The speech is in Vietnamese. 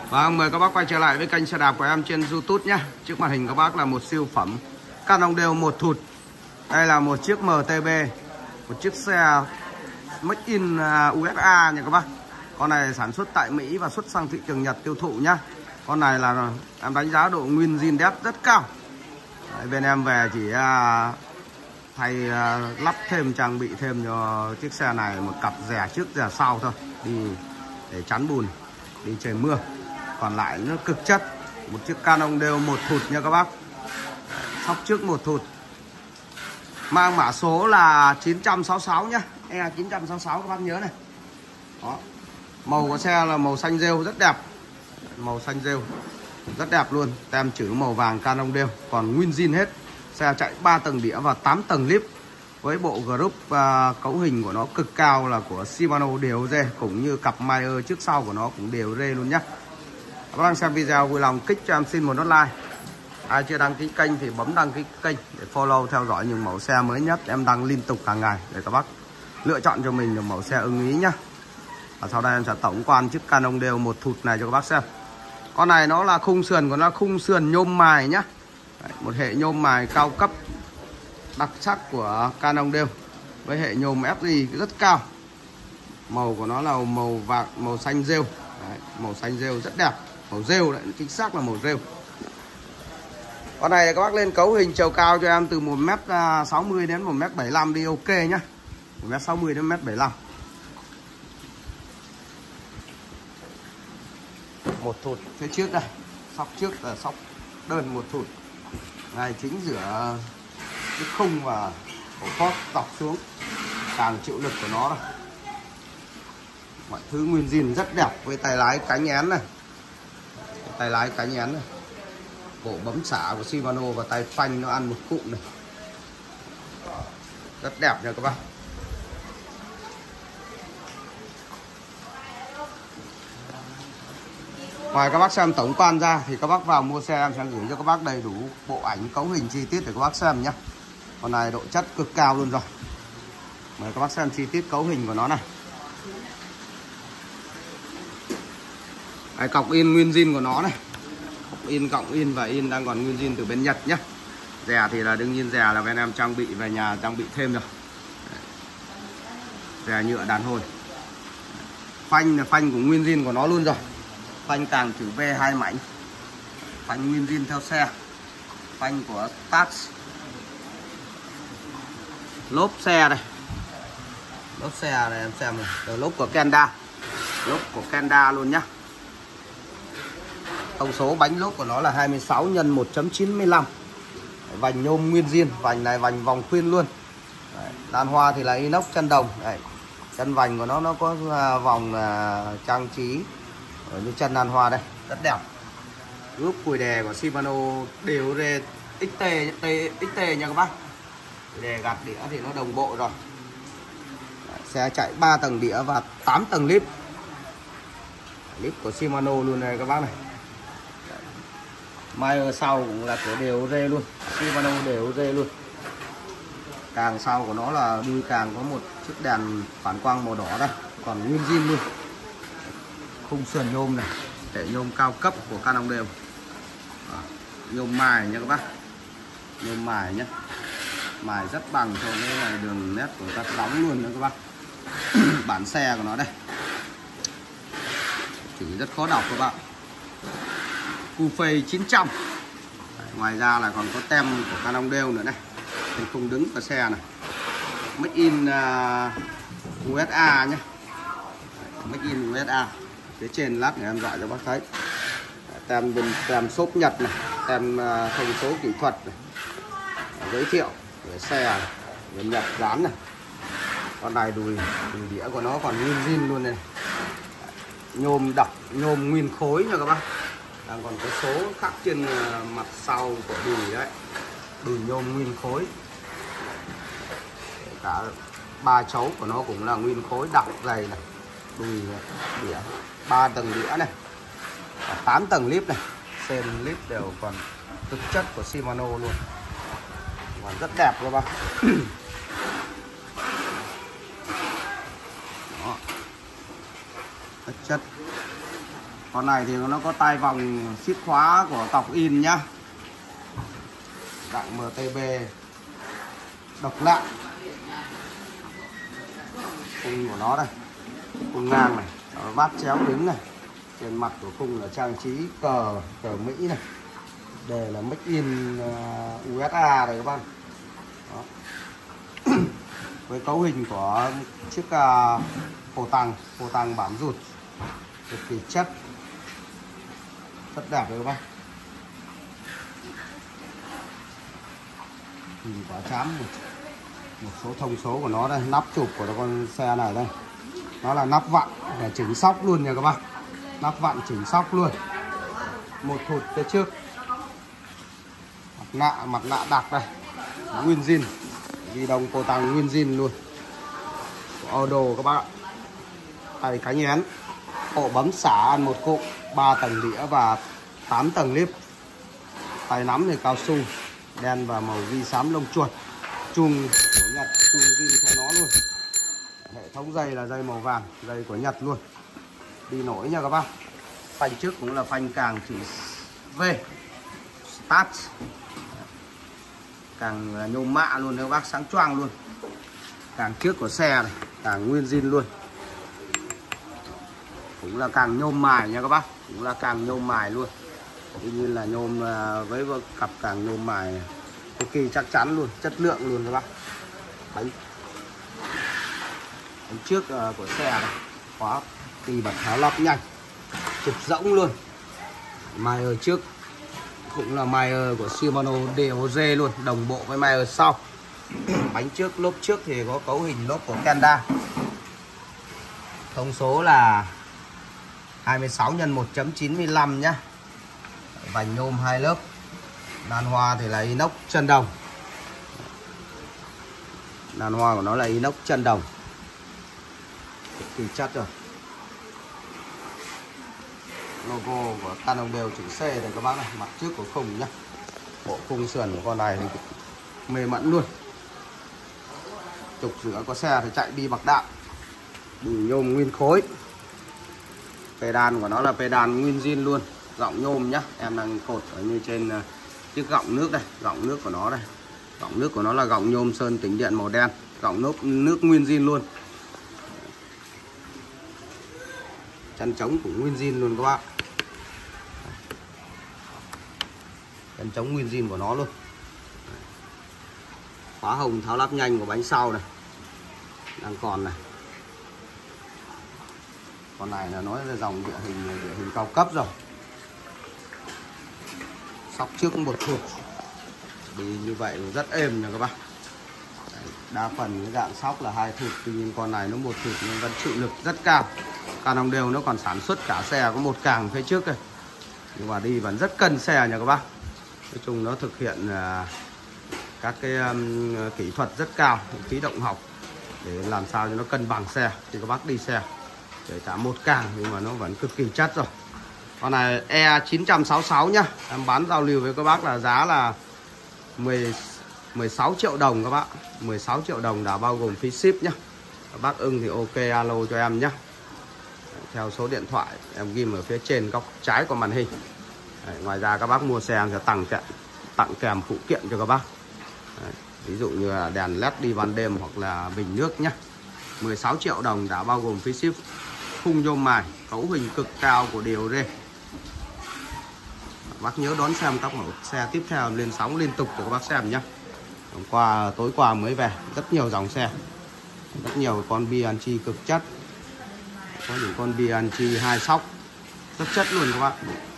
Vâng, mời các bác quay trở lại với kênh xe đạp của em trên YouTube nhé. Trước màn hình các bác là một siêu phẩm Canon đều một thụt. Đây là một chiếc MTB, một chiếc xe Made in USA nha các bác. Con này sản xuất tại Mỹ và xuất sang thị trường Nhật tiêu thụ nhá. Con này là em đánh giá độ nguyên zin đét rất cao. Đấy, bên em về chỉ thay lắp thêm, trang bị thêm cho chiếc xe này một cặp rè trước rè sau thôi, đi để chắn bùn, đi trời mưa. Còn lại nó cực chất. Một chiếc Canon đều một thụt nha các bác. Sóc trước một thụt. Mang mã số là 966 nhá. E966 các bác nhớ này. Đó. Màu của xe là màu xanh rêu rất đẹp. Màu xanh rêu rất đẹp luôn. Tem chữ màu vàng Canon đều. Còn nguyên zin hết. Xe chạy 3 tầng đĩa và 8 tầng lip. Với bộ group cấu hình của nó cực cao là của Shimano đều rê. Cũng như cặp Meyer trước sau của nó cũng đều rê luôn nhá. Các bác đang xem video vui lòng kích cho em xin một nút like. Ai chưa đăng ký kênh thì bấm đăng ký kênh để follow theo dõi những mẫu xe mới nhất em đăng liên tục hàng ngày để các bác lựa chọn cho mình được mẫu xe ưng ý nhá. Và sau đây em sẽ tổng quan chiếc Canon đều một thụt này cho các bác xem. Con này nó là khung sườn của nó, khung sườn nhôm mài nhá. Đấy, một hệ nhôm mài cao cấp đặc sắc của Canon đều với hệ nhôm FG rất cao. Màu của nó là màu vàng, màu xanh rêu. Đấy, màu xanh rêu rất đẹp. Màu rêu đấy, chính xác là màu rêu. Con này các bác lên cấu hình chiều cao cho em từ 1m60 đến 1m75 đi ok nhá. 1m60 đến 1m75. Một thụt phía trước đây. Sóc trước là sóc đơn một thụt. Này chính giữa cái khung và cổ phốt dọc xuống. Càng chịu lực của nó này. Mọi thứ nguyên zin rất đẹp với tay lái cánh én này. Tay lái cánh én này. Cổ bấm xả của Shimano và tay phanh nó ăn một cụm này. Rất đẹp nha các bác. Ngoài các bác xem tổng quan ra thì các bác vào mua xe em sẽ gửi cho các bác đầy đủ bộ ảnh cấu hình chi tiết để các bác xem nhé. Con này độ chất cực cao luôn rồi. Mời các bác xem chi tiết cấu hình của nó này. Đấy, cọc in nguyên zin của nó này. In cộng in và in đang còn nguyên zin từ bên Nhật nhé. Rè thì là đương nhiên rè là bên em trang bị về nhà, trang bị thêm rồi. Rè nhựa đàn hồi. Phanh là phanh của nguyên zin của nó luôn rồi. Phanh càng chữ V 2 mảnh. Phanh nguyên zin theo xe. Phanh của Tax. Lốp xe này. Lốp xe này em xem này. Lốp của Kenda. Lốp của Kenda luôn nhá. Thông số bánh lốp của nó là 26 x 1.95. Vành nhôm nguyên zin, vành này vành vòng khuyên luôn. Đấy, đàn hoa thì là inox chân đồng. Đấy, chân vành của nó có vòng trang trí ở như chân đàn hoa đây, rất đẹp. Group cùi đè của Shimano đều rê XT nha các bác. Cùi đè gạt đĩa thì nó đồng bộ rồi. Đấy, xe chạy 3 tầng đĩa và 8 tầng lip. Lip của Shimano luôn này các bác này. Meyer sau cũng là của đều rê luôn. Shimano đều rê luôn. Càng sau của nó là đuôi càng có một chiếc đèn phản quang màu đỏ đây. Còn nguyên zin luôn. Khung sườn nhôm này. Hệ nhôm cao cấp của Canon đều. Nhôm mài nha các bác. Nhôm mài nhé. Mài rất bằng cho cái này đường nét của các đóng luôn nha các bác. Bản xe của nó đây. Chữ rất khó đọc các bạn. Cufay 900. Ngoài ra là còn có tem của Canon đều nữa này. Trên khung đứng của xe này. Made in USA nhé. Made in USA. Phía trên lát này em dọi cho bác thấy. Tem xốp Nhật này. Tem thông số kỹ thuật này. Giới thiệu về xe này. Về Nhật dán này. Con này đùi đĩa của nó còn nguyên zin luôn này. Nhôm đặc, nhôm nguyên khối nha các bác. Đang còn có số khắc trên mặt sau của đùi đấy. Đùi nhôm nguyên khối. Cả 3 chấu của nó cũng là nguyên khối đặc dày này. Đùi đĩa 3 tầng đĩa này. Và 8 tầng lip này. Sen lip đều còn thực chất của Shimano luôn. Còn rất đẹp các bác. Đó. Thực chất Con này thì nó có tai vòng xít khóa của cọc in nhá, dạng MTB độc lạ. Khung của nó đây, khung ngang này, vát chéo đứng này. Trên mặt của khung là trang trí cờ Mỹ này, đề là Make in USA đây các bạn. Đó. Với cấu hình của chiếc phổ tàng bám rụt cực kỳ chất, rất đẹp đấy các bạn. Nhìn quả chám một số thông số của nó đây, nắp chụp của con xe này đây, nó là nắp vặn và chỉnh sóc luôn nha các bạn, nắp vặn chỉnh sóc luôn. Một thụt phía trước, mặt nạ đặc đây, nguyên zin, ghi đồng cô tăng nguyên zin luôn, Auto các bác ạ. Tay cánh én, ổ bấm xả ăn một cụm, 3 tầng đĩa và 8 tầng líp. Tay nắm thì cao su đen và màu ghi xám lông chuột, chuông của Nhật, chuông zin theo nó luôn. Hệ thống dây là dây màu vàng, dây của Nhật luôn, đi nổi nha các bác. Phanh trước cũng là phanh càng chữ V, Start, càng nhôm mạ luôn các bác, sáng choang luôn. Càng trước của xe này, càng nguyên zin luôn, cũng là càng nhôm mài nha các bác, cũng là càng nhôm mài luôn. Tuy nhiên là nhôm với cặp càng nhôm mài cực kỳ chắc chắn luôn, chất lượng luôn các bác. Bánh trước của xe này, khóa tì bật tháo lắp nhanh, chụp rỗng luôn. Mayer trước cũng là Mayer của Shimano DOG luôn, đồng bộ với Mayer sau. Bánh trước, lốp trước thì có cấu hình lốp của Kenda. Thông số là 26 x 1.95 nhá. Vành nhôm 2 lớp. Đàn hoa thì là inox chân đồng. Đàn hoa của nó là inox chân đồng, cực kỳ chất rồi. Logo của Canon đều chữ C này các bác này, mặt trước của khung nhá. Bộ khung sườn của con này thì mềm mẫn luôn. Trục giữa có xe thì chạy đi bạc đạn, đùi nhôm nguyên khối. Pedal của nó là pedal nguyên zin luôn, gọng nhôm nhá. Em đang cột ở như trên chiếc gọng nước đây, gọng nước của nó đây. Gọng nước của nó là gọng nhôm sơn tĩnh điện màu đen, gọng nước nguyên zin luôn. Chân trống cũng nguyên zin luôn các bạn. Chân trống nguyên zin của nó luôn. Khóa hồng tháo lắp nhanh của bánh sau này đang còn này. Con này là nói là dòng địa hình cao cấp rồi. Sóc trước một thụt đi như vậy rất êm nha các bác. Đa phần cái dạng sóc là 2 thụt, tuy nhiên con này nó 1 thụt nhưng vẫn chịu lực rất cao. Canon đều nó còn sản xuất cả xe có 1 càng phía trước đây, nhưng mà đi vẫn rất cân xe nha các bác. Nói chung nó thực hiện các cái kỹ thuật rất cao, khí động học để làm sao cho nó cân bằng xe thì các bác đi xe. Kể cả 1 càng nhưng mà nó vẫn cực kỳ chất rồi. Con này E966 nhá, em bán giao lưu với các bác là giá là 16 triệu đồng các bác. 16 triệu đồng đã bao gồm phí ship nhá. Các bác ưng thì ok alo cho em nhá. Theo số điện thoại em ghim ở phía trên góc trái của màn hình. Ngoài ra các bác mua xe em sẽ tặng kèm phụ kiện cho các bác. Ví dụ như là đèn led đi ban đêm hoặc là bình nước nhá. 16 triệu đồng đã bao gồm phí ship. Khung nhôm mài, cấu hình cực cao của DOG. Bác nhớ đón xem các mẫu xe tiếp theo lên sóng liên tục cho các bác xem nhé. Tối qua mới về, rất nhiều dòng xe, rất nhiều con Bianchi cực chất, có những con Bianchi 2 sóc rất chất luôn các bác.